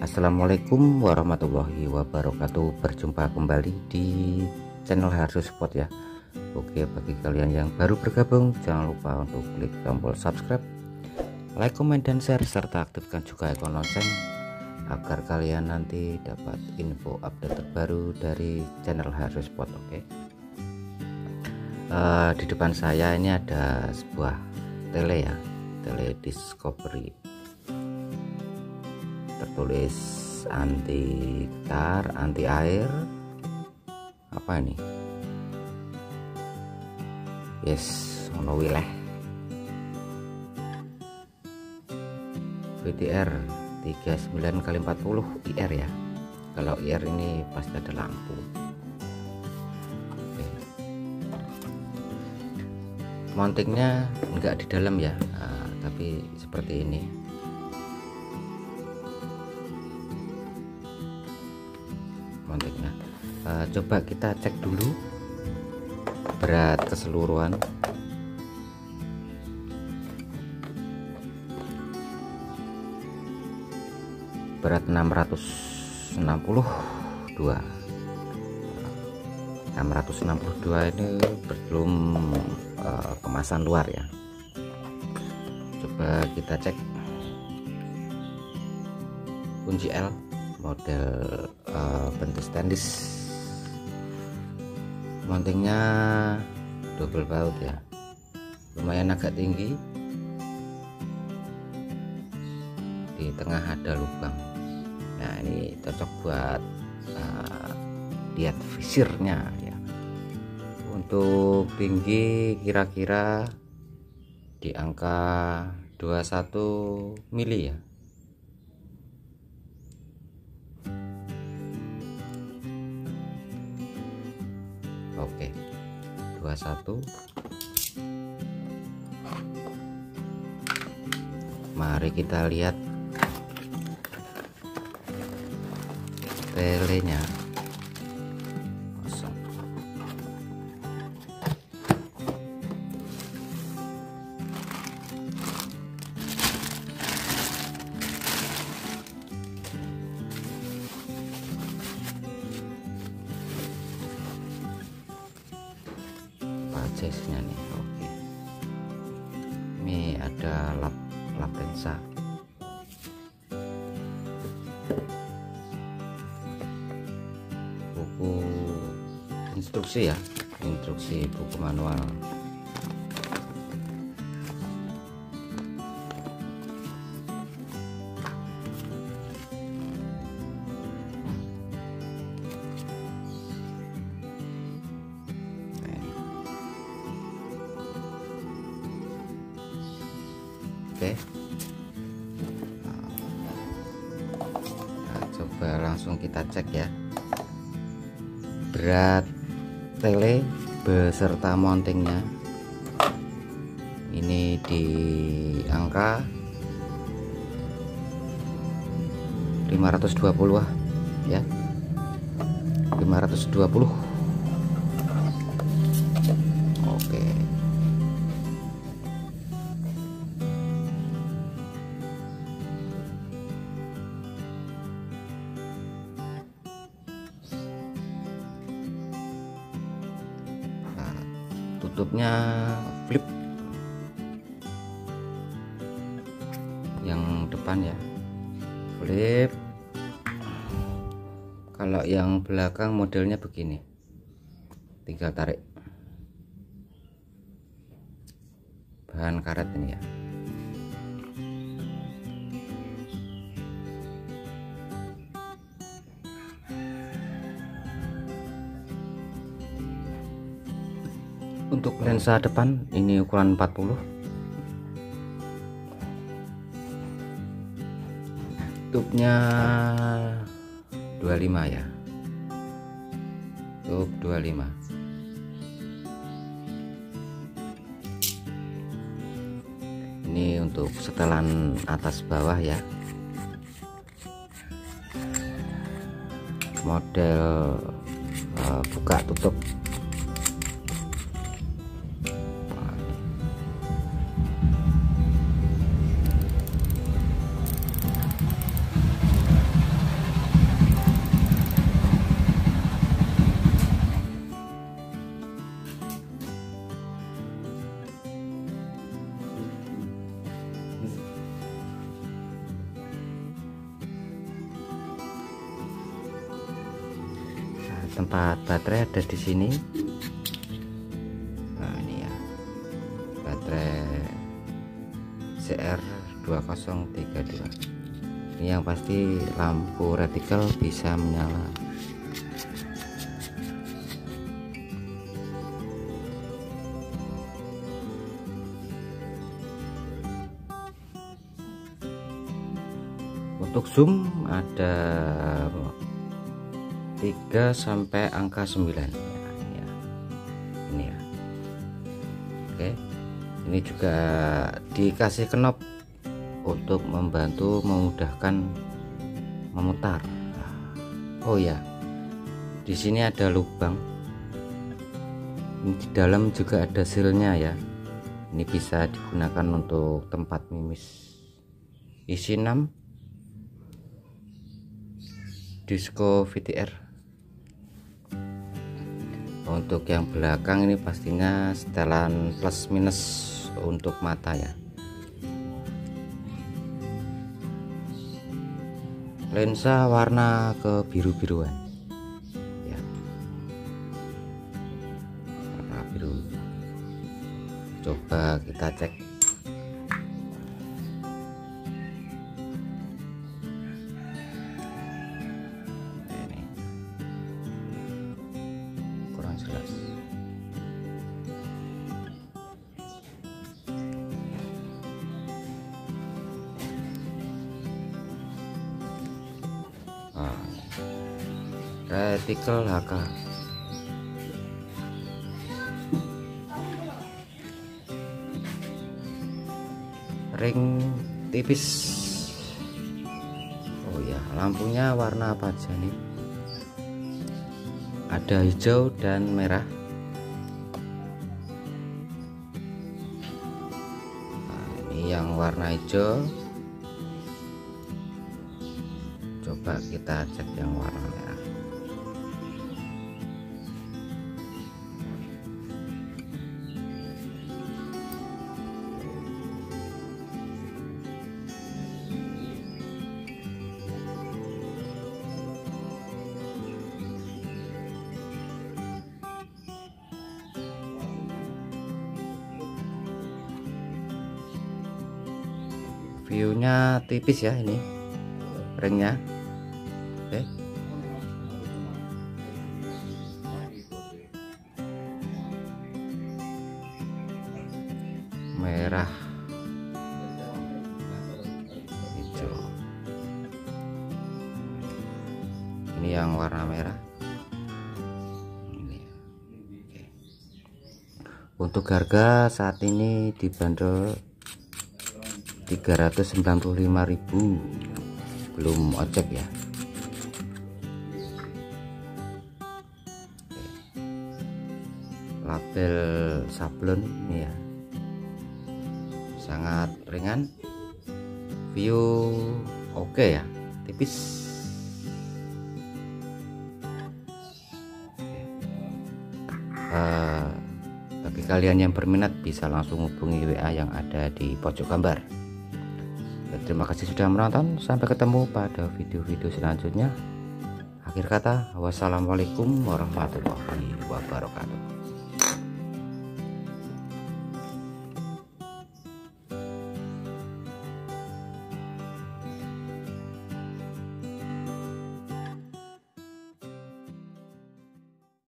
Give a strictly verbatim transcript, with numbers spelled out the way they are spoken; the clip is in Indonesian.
Assalamualaikum warahmatullahi wabarakatuh. Berjumpa kembali di channel Hardospot ya. Oke, bagi kalian yang baru bergabung, jangan lupa untuk klik tombol subscribe, like, komen, dan share, serta aktifkan juga ikon lonceng agar kalian nanti dapat info update terbaru dari channel Hardospot. Oke, uh, di depan saya ini ada sebuah tele ya, tele Discovery, tertulis anti getar, anti air, apa ini, yes, ono wileh B T R tiga puluh sembilan kali empat puluh I R ya. Kalau I R ini pasti ada lampu. Oke. Mountingnya enggak di dalam ya, nah, tapi seperti ini. Mountingnya uh, coba kita cek dulu berat keseluruhan. Berat enam ratus enam puluh dua enam ratus enam puluh dua ini belum uh, kemasan luar ya. Coba kita cek kunci L model uh, bentuk stainless. Mountingnya double baut ya, lumayan agak tinggi, di tengah ada lubang. Nah, ini cocok buat uh, lihat visirnya ya. Untuk tinggi kira-kira di angka dua puluh satu mili ya. Oke, dua puluh satu. Mari kita lihat telenya. Kosong. Pajesnya nih. Oke, ini ada lap lap lensa. Buku instruksi ya, instruksi buku manual. Oke, nah, coba langsung kita cek ya berat tele beserta mountingnya. Ini di angka lima ratus dua puluh ya, lima ratus dua puluh. Oke, tutupnya flip yang depan ya, flip. Kalau yang belakang modelnya begini, tinggal tarik. Bahan karet ini ya. Untuk lensa depan ini ukuran empat puluh, tutupnya dua puluh lima ya, tutup dua puluh lima. Ini untuk setelan atas bawah ya, model uh, buka tutup. tempat baterai ada di sini. Nah ini ya, baterai C R dua nol tiga dua. Ini yang pasti lampu retikel bisa menyala. Untuk zoom ada tiga sampai angka sembilan ya, ini ya. Ini ya. Oke. Ini juga dikasih knob untuk membantu memudahkan memutar. Oh ya. Di sini ada lubang. Di dalam juga ada sealnya ya. Ini bisa digunakan untuk tempat mimis. Isi enam Disco V T R. Untuk yang belakang ini pastinya setelan plus minus untuk mata ya. Lensa warna kebiru-biruan ya, warna biru. Coba kita cek. Jelas. Nah, retikel H K. Ring tipis. Oh ya, lampunya warna apa aja nih? Ada hijau dan merah. Nah, ini yang warna hijau. Coba kita cek yang warna merah. Viewnya tipis ya, ini ringnya. Oke. Merah, hijau. Ini yang warna merah. Ini. Oke. Untuk harga saat ini dibanderol tiga ratus sembilan puluh lima ribu, belum ojek ya. Oke. Label sablon ini ya, sangat ringan. View oke okay ya, tipis. Uh, bagi kalian yang berminat bisa langsung hubungi W A yang ada di pojok gambar. Terima kasih sudah menonton, sampai ketemu pada video-video selanjutnya. Akhir kata, wassalamualaikum warahmatullahi wabarakatuh.